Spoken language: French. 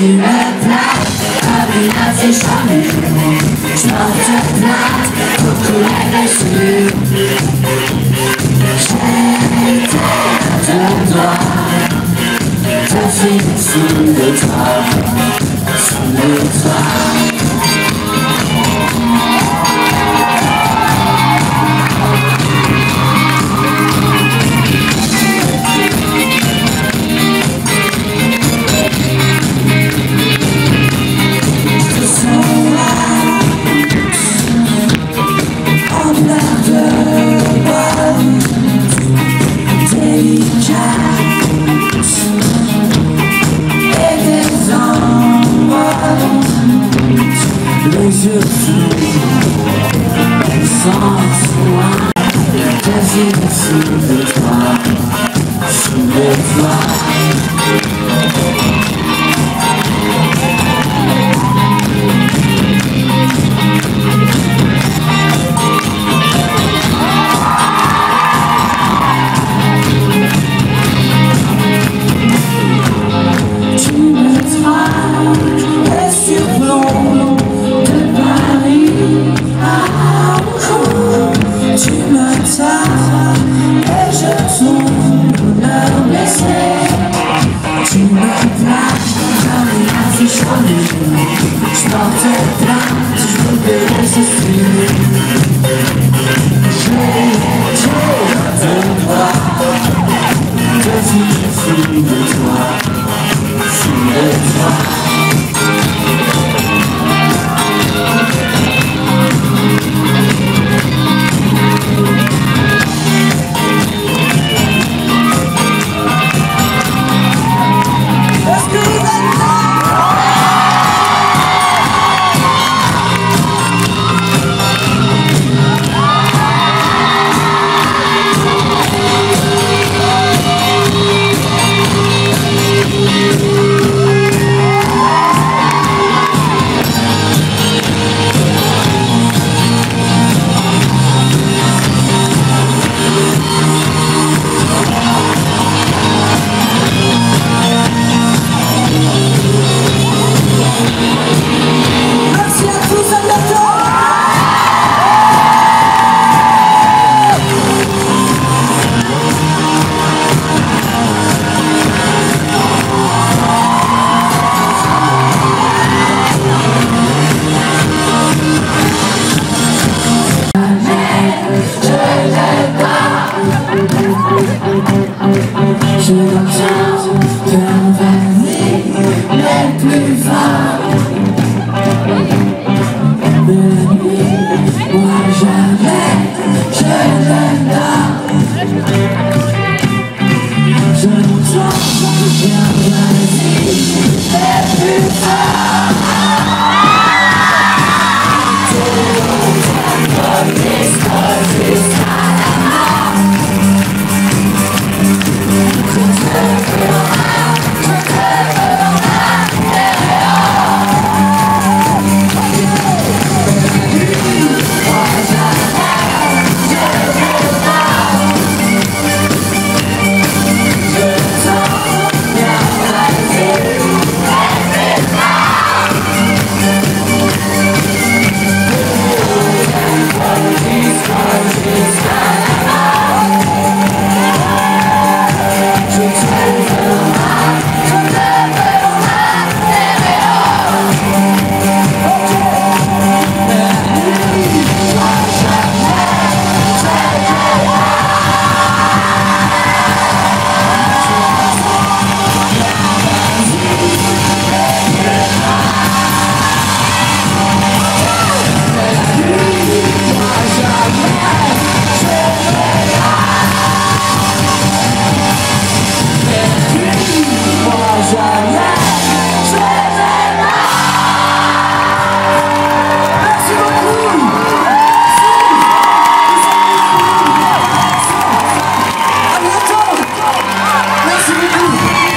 tu me plaques, comme une affiche en mur. J'porte plainte pour couler dessus. J'étais de toi, ta fille sous de toi, sous de toi. Les yeux flous, sans soin, ta vie sous de toi, sous de toi. Tu me traques et surplombes de Paris à Hong Kong. Tu me tapes et je tombe l'heure blessée. Tu me plaques comme une affiche en mur. J'porte plainte, je veux te laisser fuir. J'ai de toi, ta vie sous de toi, sous de toi. Je n'obtiens qu'un vernis, mais plus fort. De la nuit, moi jamais, je ne dors. Je n'obtiens qu'un vernis, mais plus fort. Comme l'histoire jusqu'à la mort. Merci beaucoup.